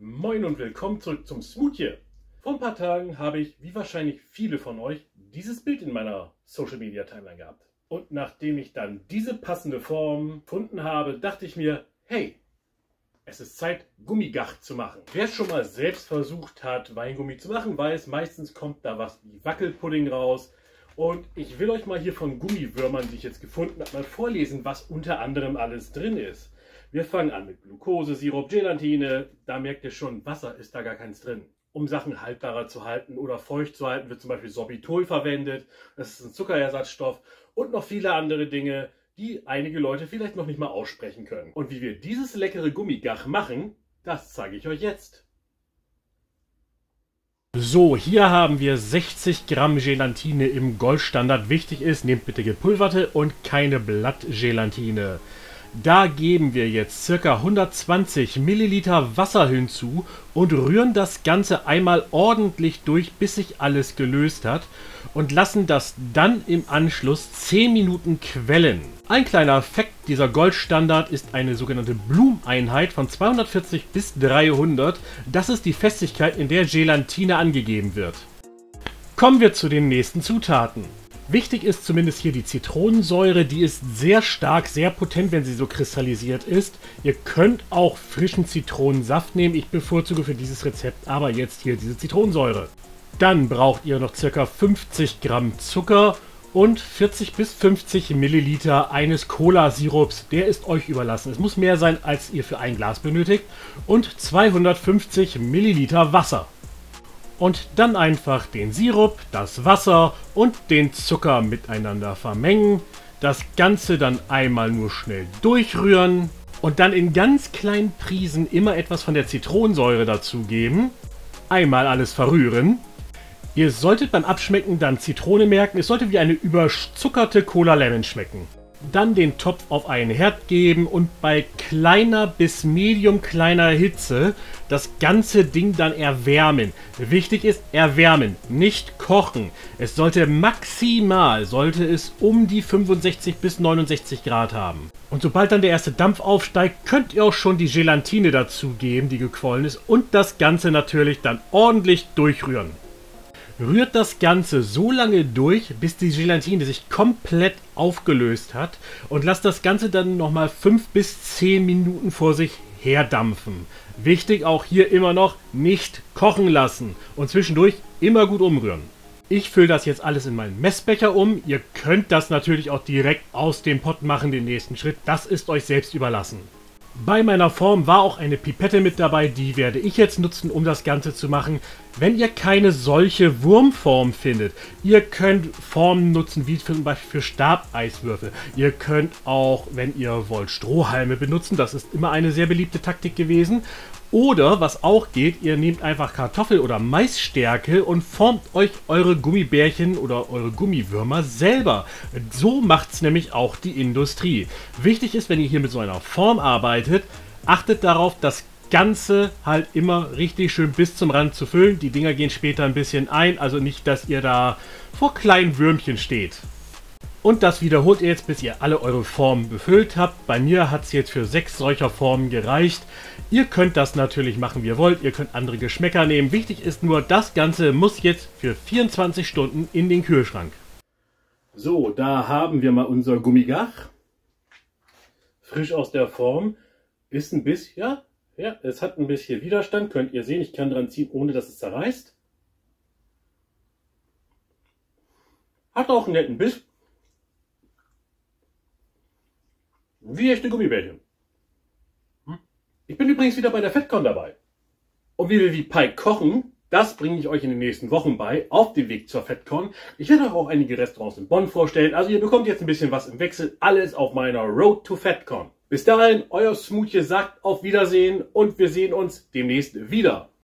Moin und willkommen zurück zum Smoothie. Vor ein paar Tagen habe ich, wie wahrscheinlich viele von euch, dieses Bild in meiner Social Media Timeline gehabt. Und nachdem ich dann diese passende Form gefunden habe, dachte ich mir, hey, es ist Zeit, Gummigach zu machen. Wer schon mal selbst versucht hat, Weingummi zu machen, weiß, meistens kommt da was wie Wackelpudding raus. Und ich will euch mal hier von Gummiwürmern, die ich jetzt gefunden habe, mal vorlesen, was unter anderem alles drin ist. Wir fangen an mit Glucose, Sirup, Gelatine. Da merkt ihr schon, Wasser ist da gar keins drin. Um Sachen haltbarer zu halten oder feucht zu halten, wird zum Beispiel Sorbitol verwendet. Das ist ein Zuckerersatzstoff und noch viele andere Dinge, die einige Leute vielleicht noch nicht mal aussprechen können. Und wie wir dieses leckere Gummigach machen, das zeige ich euch jetzt. So, hier haben wir 60 Gramm Gelatine im Goldstandard. Wichtig ist, nehmt bitte gepulverte und keine Blattgelatine. Da geben wir jetzt ca. 120 Milliliter Wasser hinzu und rühren das Ganze einmal ordentlich durch, bis sich alles gelöst hat und lassen das dann im Anschluss 10 Minuten quellen. Ein kleiner Fakt, dieser Goldstandard ist eine sogenannte Bloom-Einheit von 240 bis 300. Das ist die Festigkeit, in der Gelatine angegeben wird. Kommen wir zu den nächsten Zutaten. Wichtig ist zumindest hier die Zitronensäure, die ist sehr stark, sehr potent, wenn sie so kristallisiert ist. Ihr könnt auch frischen Zitronensaft nehmen, ich bevorzuge für dieses Rezept aber jetzt hier diese Zitronensäure. Dann braucht ihr noch ca. 50 Gramm Zucker und 40 bis 50 Milliliter eines Cola-Sirups. Der ist euch überlassen. Es muss mehr sein, als ihr für ein Glas benötigt. Und 250 Milliliter Wasser. Und dann einfach den Sirup, das Wasser und den Zucker miteinander vermengen. Das Ganze dann einmal nur schnell durchrühren. Und dann in ganz kleinen Prisen immer etwas von der Zitronensäure dazugeben. Einmal alles verrühren. Ihr solltet beim Abschmecken dann Zitrone merken. Es sollte wie eine überzuckerte Cola Lemon schmecken. Dann den Topf auf einen Herd geben und bei kleiner bis medium kleiner Hitze das ganze Ding dann erwärmen. Wichtig ist erwärmen, nicht kochen. Es sollte maximal, um die 65 bis 69 Grad haben. Und sobald dann der erste Dampf aufsteigt, könnt ihr auch schon die Gelatine dazugeben, die gequollen ist, und das Ganze natürlich dann ordentlich durchrühren. Rührt das Ganze so lange durch, bis die Gelatine sich komplett aufgelöst hat und lasst das Ganze dann nochmal 5 bis 10 Minuten vor sich herdampfen. Wichtig auch hier immer noch, nicht kochen lassen und zwischendurch immer gut umrühren. Ich fülle das jetzt alles in meinen Messbecher um. Ihr könnt das natürlich auch direkt aus dem Pott machen, den nächsten Schritt. Das ist euch selbst überlassen. Bei meiner Form war auch eine Pipette mit dabei, die werde ich jetzt nutzen, um das Ganze zu machen. Wenn ihr keine solche Wurmform findet, ihr könnt Formen nutzen, wie zum Beispiel für Stabeiswürfel. Ihr könnt auch, wenn ihr wollt, Strohhalme benutzen, das ist immer eine sehr beliebte Taktik gewesen. Oder, was auch geht, ihr nehmt einfach Kartoffel- oder Maisstärke und formt euch eure Gummibärchen oder eure Gummiwürmer selber. So macht es nämlich auch die Industrie. Wichtig ist, wenn ihr hier mit so einer Form arbeitet, achtet darauf, das Ganze halt immer richtig schön bis zum Rand zu füllen. Die Dinger gehen später ein bisschen ein, also nicht, dass ihr da vor kleinen Würmchen steht. Und das wiederholt ihr jetzt, bis ihr alle eure Formen befüllt habt. Bei mir hat es jetzt für 6 solcher Formen gereicht. Ihr könnt das natürlich machen, wie ihr wollt. Ihr könnt andere Geschmäcker nehmen. Wichtig ist nur, das Ganze muss jetzt für 24 Stunden in den Kühlschrank. So, da haben wir mal unser Gummigach. Frisch aus der Form. Ist ein bisschen, ja, es hat ein bisschen Widerstand. Könnt ihr sehen, ich kann dran ziehen, ohne dass es zerreißt. Hat auch einen netten Biss. Wie echte Gummibärchen. Ich bin übrigens wieder bei der FedCon dabei. Und wie wir wie Pie kochen, das bringe ich euch in den nächsten Wochen bei, auf dem Weg zur FedCon. Ich werde euch auch einige Restaurants in Bonn vorstellen. Also ihr bekommt jetzt ein bisschen was im Wechsel. Alles auf meiner Road to FedCon. Bis dahin, euer Smoothie sagt auf Wiedersehen und wir sehen uns demnächst wieder.